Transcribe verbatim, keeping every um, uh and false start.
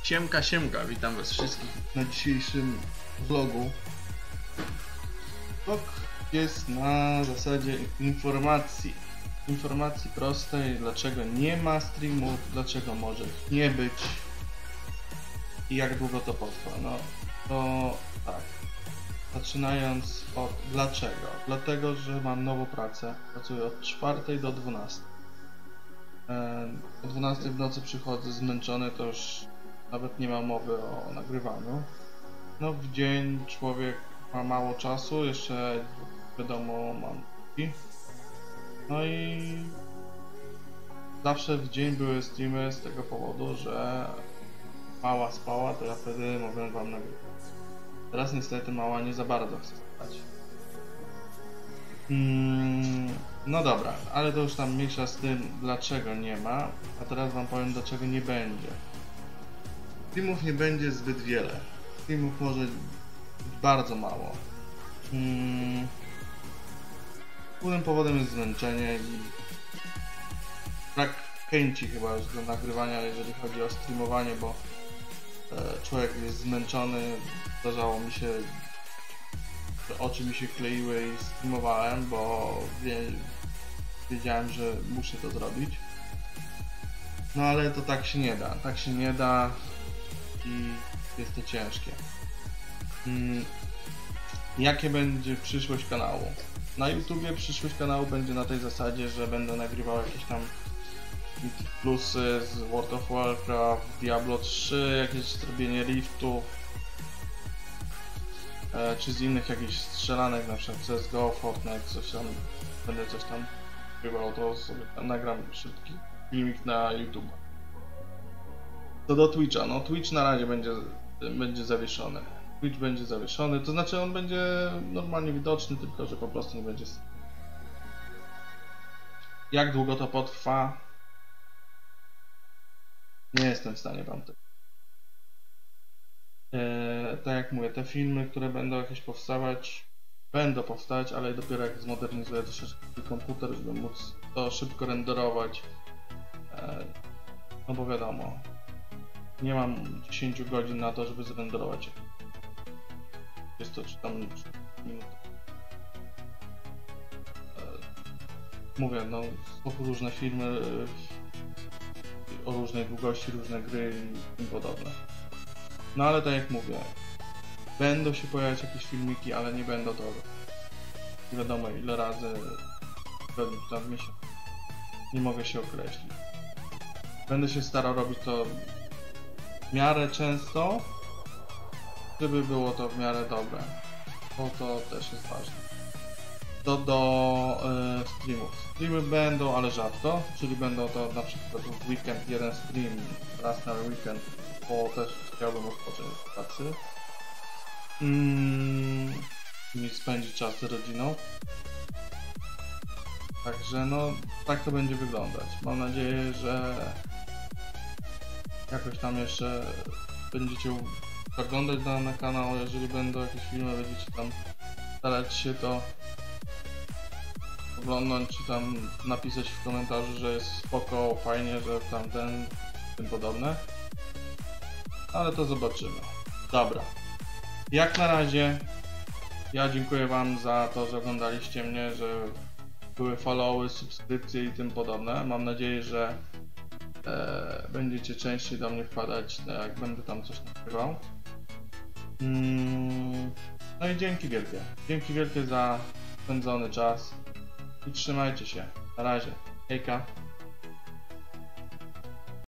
Siemka, siemka, witam was wszystkich na dzisiejszym vlogu. Vlog jest na zasadzie informacji. Informacji prostej, dlaczego nie ma streamów, dlaczego może ich nie być i jak długo to potrwa. No to tak, zaczynając od dlaczego. Dlatego, że mam nową pracę, pracuję od czwartej do dwunastej. O dwunastej w nocy przychodzę zmęczony, to już nawet nie ma mowy o nagrywaniu. No w dzień człowiek ma mało czasu, jeszcze wiadomo mam dzieci. No i zawsze w dzień były streamy z tego powodu, że mała spała, to ja wtedy mogłem wam nagrywać. Teraz niestety mała nie za bardzo chce spać. Hmm, no dobra, ale to już tam mniejsza z tym, dlaczego nie ma, a teraz wam powiem, dlaczego nie będzie. Streamów nie będzie zbyt wiele. Streamów może być bardzo mało. Hmm. Głównym powodem jest zmęczenie i brak chęci chyba już do nagrywania, jeżeli chodzi o streamowanie, bo e, człowiek jest zmęczony. Zdarzało mi się, że oczy mi się kleiły i streamowałem, bo wie, wiedziałem, że muszę to zrobić. No ale to tak się nie da. Tak się nie da i jest to ciężkie. Hmm. Jakie będzie przyszłość kanału? Na YouTubie przyszłość kanału będzie na tej zasadzie, że będę nagrywał jakieś tam plusy z World of Warcraft, Diablo trzy, jakieś zrobienie riftów, e, czy z innych jakichś strzelanek, na przykład C S G O, Fortnite, coś tam, będę coś tam nagrywał, to sobie tam nagram szybki filmik na YouTube. Co do Twitcha, no Twitch na razie będzie, będzie zawieszony. Twitch będzie zawieszony, to znaczy on będzie normalnie widoczny, tylko że po prostu nie będzie. Jak długo to potrwa? Nie jestem w stanie wam tego. Eee, tak jak mówię, te filmy, które będą jakieś powstawać, będą powstać, ale dopiero jak zmodernizuję troszeczkę komputer, żeby móc to szybko renderować. Eee, no bo wiadomo, nie mam dziesięć godzin na to, żeby zrenderować. Jest to czy tam minut. Mówię, no są różne filmy o różnej długości, różne gry i tym podobne. No ale tak jak mówię, będą się pojawiać jakieś filmiki, ale nie będą to nie wiadomo ile razy w tam miesiąc. Nie mogę się określić. Będę się starał robić to w miarę często, żeby było to w miarę dobre, bo to też jest ważne. To do y, streamów. Streamy będą, ale rzadko, czyli będą to na przykład w weekend jeden stream, raz na weekend, bo też chciałbym odpocząć w pracy mm, i spędzić czas z rodziną. Także no, tak to będzie wyglądać. Mam nadzieję, że jakoś tam jeszcze będziecie zaglądać na, na kanał, jeżeli będą jakieś filmy, będziecie tam starać się to oglądać, czy tam napisać w komentarzu, że jest spoko, fajnie, że tamten, tym podobne. Ale to zobaczymy. Dobra. Jak na razie ja dziękuję wam za to, że oglądaliście mnie, że były followy, subskrypcje i tym podobne. Mam nadzieję, że e, będziecie częściej do mnie wpadać, jak będę tam coś nagrywał. Mm, no i dzięki wielkie. Dzięki wielkie za spędzony czas. I trzymajcie się. Na razie. Hejka.